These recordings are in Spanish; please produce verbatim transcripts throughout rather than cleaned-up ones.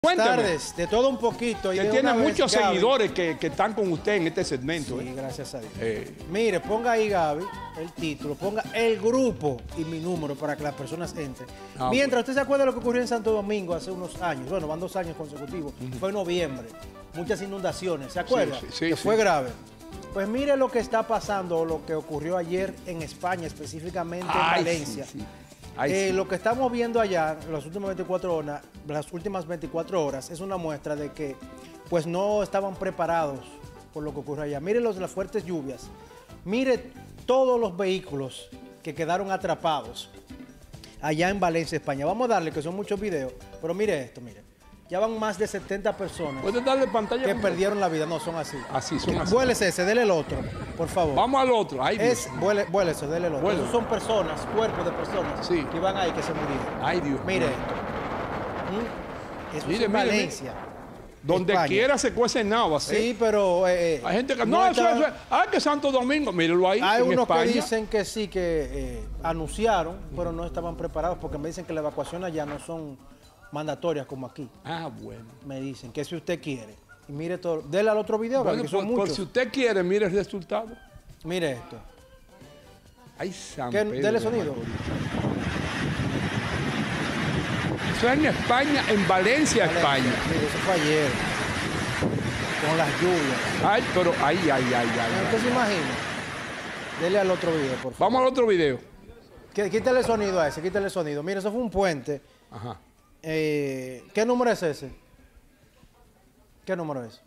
Buenas Cuénteme. tardes, de todo un poquito. Y Que de tiene una vez, muchos Gaby. seguidores que, que están con usted en este segmento. Sí, ¿eh? gracias a Dios. Eh. Mire, ponga ahí, Gaby, el título, ponga el grupo y mi número para que las personas entren. Ah, Mientras bueno. usted se acuerda de lo que ocurrió en Santo Domingo hace unos años, bueno, van dos años consecutivos, uh-huh. Fue en noviembre, muchas inundaciones, ¿se acuerda? Sí, sí, sí, que sí. fue grave. Pues mire lo que está pasando, o lo que ocurrió ayer en España, específicamente Ay, en Valencia. sí, sí. Ay, eh, sí. Lo que estamos viendo allá, las últimas veinticuatro horas, las últimas veinticuatro horas, es una muestra de que pues no estaban preparados por lo que ocurre allá. Mire los de las fuertes lluvias, mire todos los vehículos que quedaron atrapados allá en Valencia, España. Vamos a darle, que son muchos videos, pero mire esto, mire. Ya van más de setenta personas ¿Puede darle pantalla? que con... perdieron la vida. No, son así. Así, son así. Vuélese ese, dele el otro, por favor. Vamos al otro. Ay, Es, Dios. vuele, vuélese, dele el otro. Vuelo. Esos son personas, cuerpos de personas Sí. que iban ahí, que se murieron. Ay, Dios. Mire mío. esto. ¿Mm? Eso Mire, es en mire, Valencia. Donde España. quiera se cuece nada, ¿sí? Sí, pero... eh, Hay gente que... no No, está- eso, eso, ah, que Santo Domingo, mírelo ahí, Hay en unos España. que dicen que sí, que eh, anunciaron, pero no estaban preparados, porque me dicen que la evacuación allá no son mandatorias como aquí. Ah, bueno. Me dicen que si usted quiere. Y mire todo. Dele al otro video, Bueno, que son por, por muchos. si usted quiere, mire el resultado. Mire esto. Ay, San ¿Qué? Pedro Dele de sonido. Macorís. Eso es en España, en Valencia, España. Mire, eso fue ayer. Con las lluvias. Ay, pero, ay, ay, ay, ay. ¿Usted ay. se imagina? Dele al otro video, por favor. Vamos al otro video. Quí- Quítale el sonido a ese, quítale el sonido. Mire, eso fue un puente. Ajá. Eh, ¿Qué número es ese? ¿Qué número es?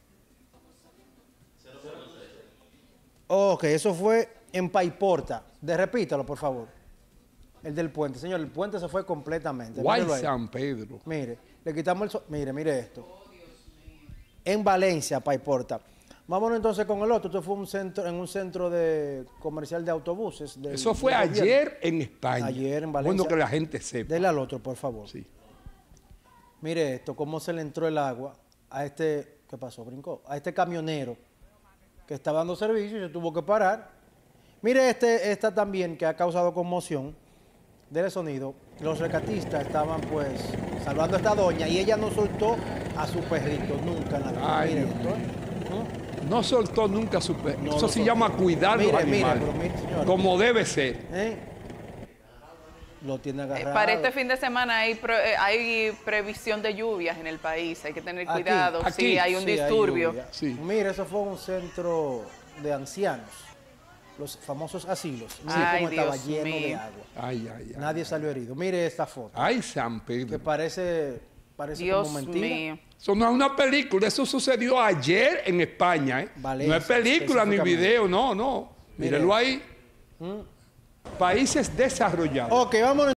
Ok, eso fue en Paiporta. De, repítalo, por favor. El del puente. Señor, el puente se fue completamente. Guay, Mírelo ahí. San Pedro. Mire, le quitamos el... so- Mire, mire esto. En Valencia, Paiporta. Vámonos entonces con el otro. Esto fue un centro, en un centro de comercial de autobuses. del- Eso fue del gobierno. ayer en España. Ayer en Valencia. Bueno que la gente sepa. Dele al otro, por favor. Sí. Mire esto, cómo se le entró el agua a este, ¿qué pasó? Brincó. A este camionero que estaba dando servicio y se tuvo que parar. Mire este, esta también que ha causado conmoción del sonido. Los rescatistas estaban pues salvando a esta doña y ella no soltó a su perrito nunca en la vida. Ay, Mire Dios esto, ¿eh? ¿Mm? No soltó nunca su perro. No Eso lo se soltó. llama cuidar Mire, los mire, animales. pero mire, señor. Como debe ser. ¿Eh? Lo tiene Eh, agarrado. Para este fin de semana hay, pro- eh, hay previsión de lluvias en el país, hay que tener Aquí, cuidado. aquí. Sí, hay un Sí, hay disturbio. lluvia. Sí. Mire, eso fue un centro de ancianos, los famosos asilos. Mire Ay, cómo estaba Dios lleno de mío. agua. Ay, ay, ay. Nadie salió herido. Mire esta foto, Ay, San que Pedro. parece, parece Dios como mentira. mío. Eso no es una película, eso sucedió ayer en España, ¿eh? Valencia, no es película ni específicamente. video, no, no. Mire. Mírelo ahí. ¿Mm? Países desarrollados. Ok, vámonos.